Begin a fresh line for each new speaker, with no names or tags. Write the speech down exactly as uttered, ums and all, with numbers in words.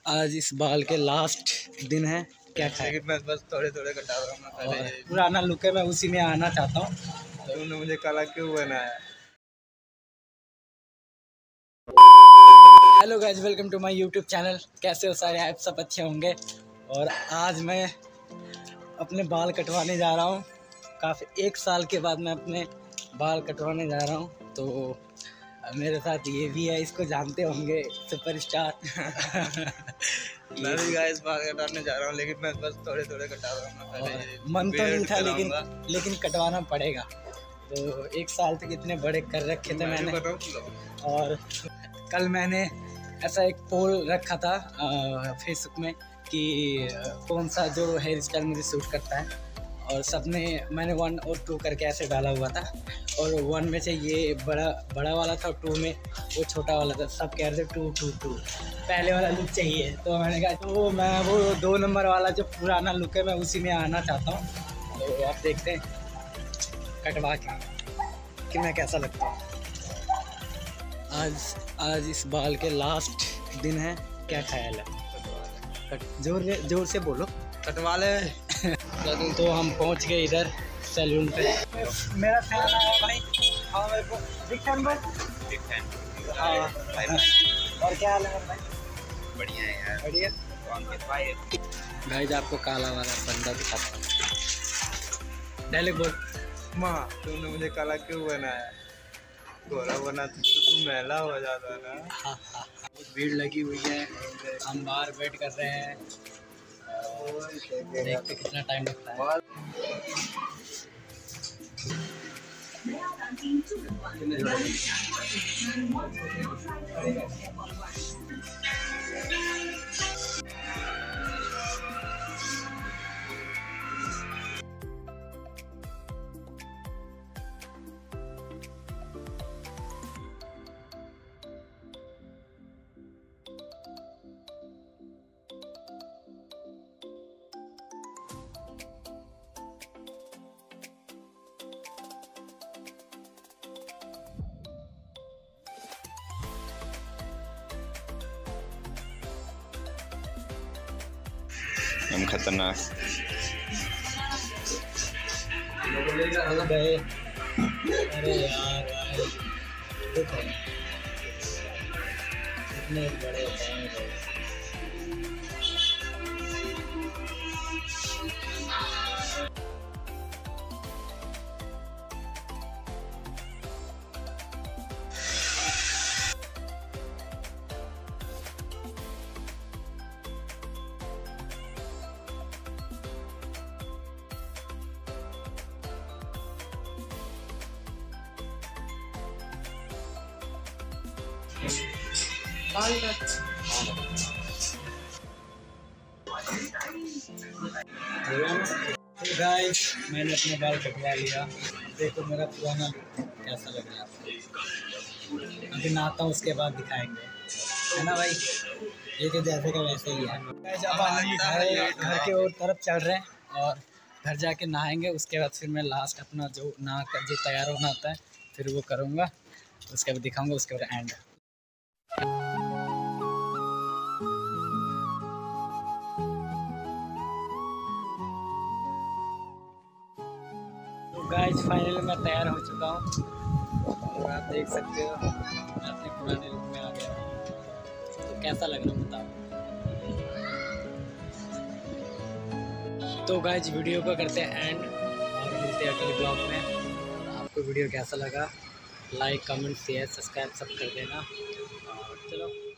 आज इस बाल के लास्ट दिन है। क्या खाए?
मैं बस थोड़े थोड़े कटा रहा हूँ।
पुराना लुक है, मैं उसी में आना चाहता हूँ।
तुमने मुझे काला क्यों बनाया?
Hello guys, welcome to my YouTube channel. कैसे हो सारे? आप सब अच्छे होंगे। और आज मैं अपने बाल कटवाने जा रहा हूँ। काफ़ी एक साल के बाद मैं अपने बाल कटवाने जा रहा हूँ। तो मेरे साथ ये भी है, इसको जानते होंगे, सुपरस्टार।
मैं भी गाइस बाल कटवाने जा रहा हूँ, लेकिन मैं बस थोड़े थोड़े कटा रहा हूँ।
मन तो नहीं था, लेकिन लेकिन कटवाना पड़ेगा। तो एक साल तक इतने बड़े कर रखे थे मैंने। और कल मैंने ऐसा एक पोल रखा था फेसबुक में कि कौन सा जो हेयर स्टाइल मुझे सूट करता है, और सबने मैंने वन और टू करके ऐसे डाला हुआ था। और वन में से ये बड़ा बड़ा वाला था, टू में वो छोटा वाला था। सब कह रहे थे टू टू टू पहले वाला लुक चाहिए। तो मैंने कहा तो मैं वो दो नंबर वाला जो पुराना लुक है, मैं उसी में आना चाहता हूँ। तो आप देखते हैं कटवा के कि मैं कैसा लगता हूँ। आज आज इस बाल के लास्ट दिन है। क्या ख्याल है? कट जोर जोर से बोलो।
कटवा ले।
तो हम पहुंच गए इधर सैलून पे। मेरा फैन आया भाई। हाँ मेरे को बिग फैन भाई।
Big fan.
हाँ। और क्या हाल है भाई?
बढ़िया है यार।
बढ़िया।
भाई
गाइस आपको काला वाला बंदा दिखाता हूँ। डायलॉग बोल।
माँ तुमने मुझे काला क्यों बनाया? गोरा बना तो तुम मैला हो जाता ना।
हाँ हाँ। भीड़ लगी हुई है, हम बाहर वेट कर रहे हैं। देखते कितना टाइम लगता है।
हम खतरनाक
गए। अरे यार भाई, इतने बड़े हैं। तो गाइस मैंने अपने बाल कटवा लिया। देखो मेरा पुराना लुक कैसा लग रहा है आपको। अभी नहाता हूँ, उसके बाद दिखाएंगे, है ना भाई? ये तो जैसे का वैसे ही है। गाइस अब हम घर घर के और तरफ चल रहे हैं, और घर जाके नहाएंगे। उसके बाद फिर मैं लास्ट अपना जो नहा कर जो तैयार होना होता है फिर वो करूँगा। उसके बाद दिखाऊँगा, उसके बाद एंड। गाइस फाइनली मैं तैयार हो चुका हूँ, और आप देख सकते हो मैं अपने पुराने लुक में आ गया हूँ। तो कैसा लग रहा है बताओ। तो गाइस वीडियो को करते हैं एंड, और मिलते हैं अगले ब्लॉग में। आपको वीडियो कैसा लगा? लाइक कमेंट शेयर सब्सक्राइब सब कर देना। और चलो।